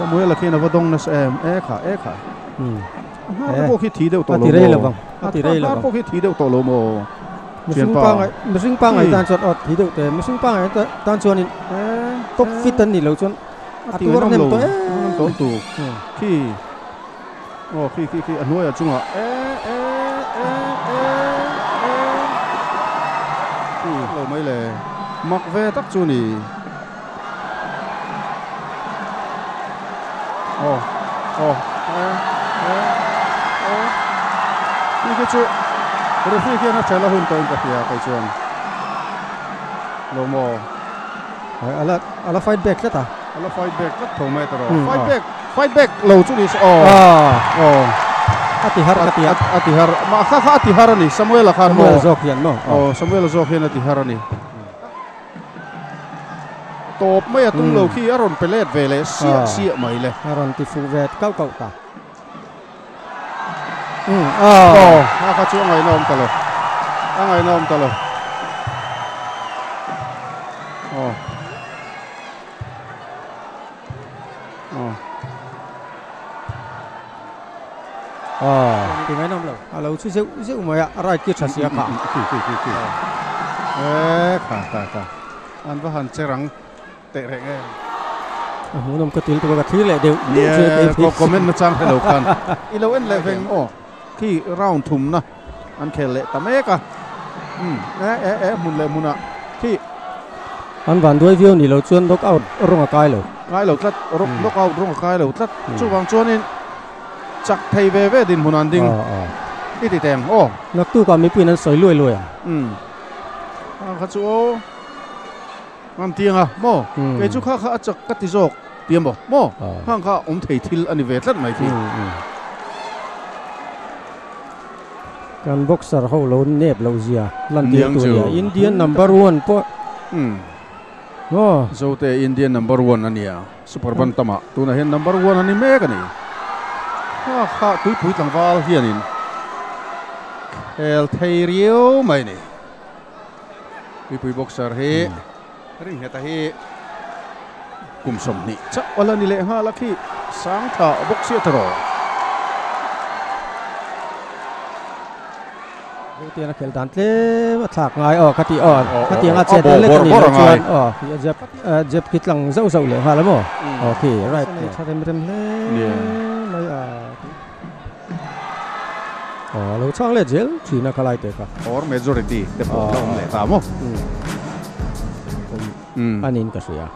Samuel là khi nào vào đông nó sẽ e khả có khi thi đều tổ lô mồ có khi thi đều tổ lô mồ mình sinh bang ấy tan chọn ở thi đều thế mình sinh bang ấy tan chọn top fit tân đi lâu chọn tu nó nem tổ tu khi anh nuôi ở chung à lâu mấy lệ mặc về tắc chu nỉนี่ก็ช่วยเรื่องที่น่าจะละหุ่นตัวเองกับเพียไปชวนโลโมอะไรไฟแบ็กแล้วตาอะไรไฟแบ็กก็ถูกไหมตลอดไฟแบ็กโลจุลิสอติฮาร์มาข้าอติฮาร์นี่ซามูเอลคาร์โมซอกยันโมซามูเอลซอกยันอติฮาร์นี่ตบไม่ตุ้งโลขี้อารอนเปเลตเวเลเสียไม่เลยอารอนติฟูเวตเก้าตาข้าช่วยไงน้อมตลอดไงน้อมตลอดที่ไงน้อมเราชื่อมาอะไรกิจเสียขาค่ะอันว่าหันเจรังเตะแรงหูน้ำกระติลตัวกระทิเลยเดี๋ยวเนี่ยก็คอมเมนต์มาจ้างให้เรากันอีเราเอ็นเลเวงที่ร่างทุ่มนะอันเคลเลตเมกะมุนเลยมุนอ่ะที่อันวันด้วยวิวนี่เราชวนลกเอาร่องกายเลยตัดลกเอาร่องกายเลยตัดช่วงชวนนี่จักไทยเวดินมุนันดิงที่ติดแตงนักตู้ก็มีปีนั้นสวยรวยข้าจูงานเตียงอ่ะโม่เกจุข้าจักกัติโจกเตียมบ่โม่ข้างข้าเททิลอันนี้เวทลัดไม่ทีการบ็อกเซอร์เขาเราเนบเราเสียลันเดียตัวเดียอินเดียนนัมเบอร์วันปะโจเตอินเดียนนัมเบอร์วันอันนี้ซุปเปอร์บันตามะตัวนั้นเห็นนัมเบอร์วันอันนี้เมกันนี่ข้าตุยปุ๋ยต่างวาลเฮียนินเอลไทเรียวไม่นี่ปุ๋ยบ็อกเซอร์เฮริ่งเหตุให้กุมสมนี่จะวันนี้เลยลักขี้สังท่าบ็อกเซียตรอเตียนเขลดันเล่มาถากง่ายคติคติอาเจดเล่ตัวนี้ชวนเจ็บคิดหลังเศร้าเลยฮะแล้วมั้งโอเคไรชาเต็มเล่ไม่เราช่างเล่เจลที่นักไล่เตะกันเมจอริตี้เดี๋ยวผมลองเล่ตามมั้งอันนี้ก็สวย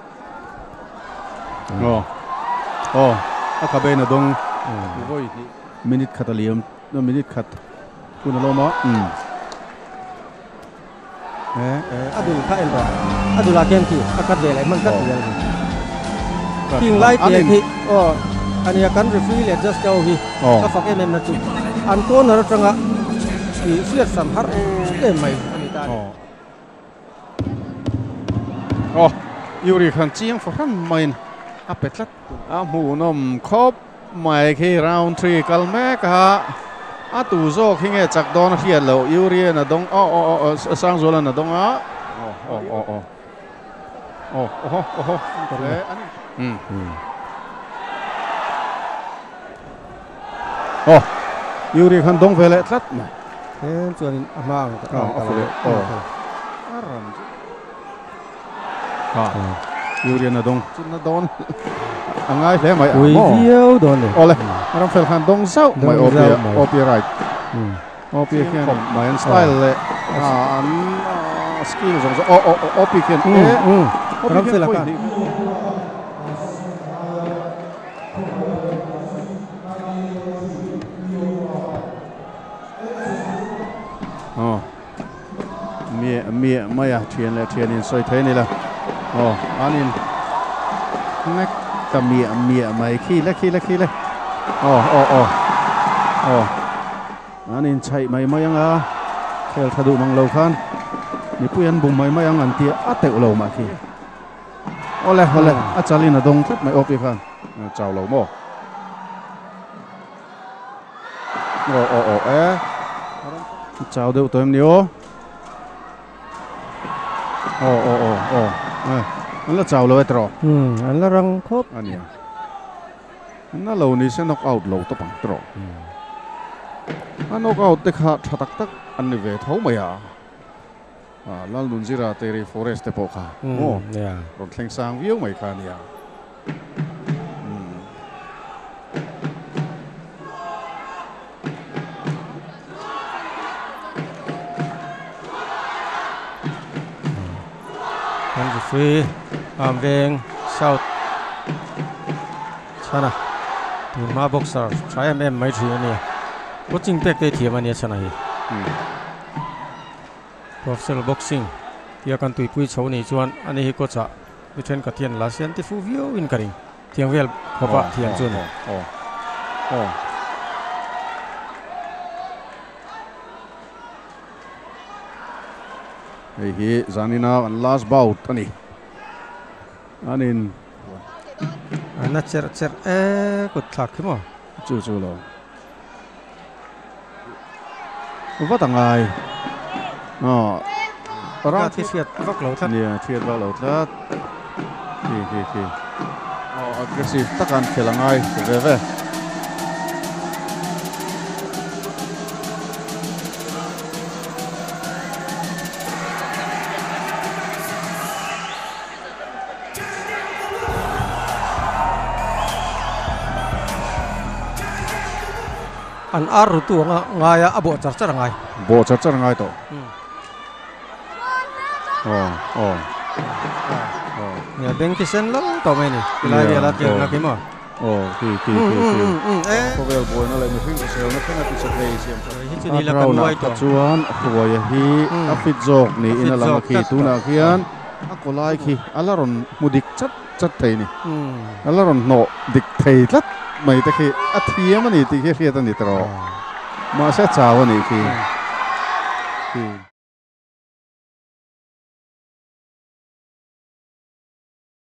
อาคาเบนดงมินิทคัตเลียมมินิทคัตคุณอารมณ์อดุลข้าเอลบาอดุลาเกมที่อากาศเย็นมันกัดเย็นทิ้งไล่เตะที่อันนี้กันรีฟิลเลจัสเจ้าที่ก็ฝักเอ็มนั่นจุอันโคนเราจังอ่ะที่เสียสัมผัสไม่อันนี้ตายูริคันจีงฝรั่งไม่เป็ดลัดหมูนมครบไม่คีราวน์ทรีกัลแม่กะตูโซคิงเอจักดอนเขียนแล้วยูริน่ะดงสร้างโซลันน่ะดงยูริคันดงเวลลัดไหมส่วนมากยูเรียนน่ะดงจุดน่ะดอนง่ายเลยไหมเดียวโดนเลยเลยเราเฟลคันดงเศร้าไม่โอเปียไรโอเปียแค่ไม่อันสไตล์เลยอันสกิลสองโอเปียแค่เราเฟลคันเมียไม่อะเทียนนี่สวยเท่นี่ละอันนี้นักกับเมียไม่ขี้เลยอันนี้ใช่ไม่ยังเคลทะดุมังเลวขันนี่ผู้ยันบุ้มไม่ยังอันเตียเตะเลวมาขี้เลยอาจารย์น่ะดงทัดไม่ออกอีกขันเจ้าเลวโม่เจ้าเดือดตัวนี้นั่นละเจ้าเลยตรออันละรังครบอันนี้ nó lâu ní sẽ knock out lâu tập bằng trò knock out thì khá chắc tắc anh về thấu mày à lal nun zira teri forest te poka rồi theng sang view mày khá nia free veng south chana ma boxer try em mai thia ni coaching pack te thia mania chana hi professional boxing tia kan tui pui chho ni chuan ani hi coach a mi train ka thian la sian ti fu view in karing thiang vel khopa thian chun hi zanina an last bout ani anin ana cher ko thak mo chu lo vắt tangai ra thi thiệt vóc lẩu thắt nè thiệt vóc lẩu thắt khi aggressive takan khilangai ve an ar tu nga ya abo char ngai bo char ngai to ya beng ki sen lo to mai ni la ya la tiang na ki mo ki Povel boy na lai mi fin sel na kana ti sa play siam hi chu ni la kan wai to chuan huai hi a fit jok ni in ala khi tu na khian a kolai khi alaron mudik chat thei ni alaron no dik thei lat mai ta khi a thiam ani ti khi ta ni tro ma sa chaw ani khi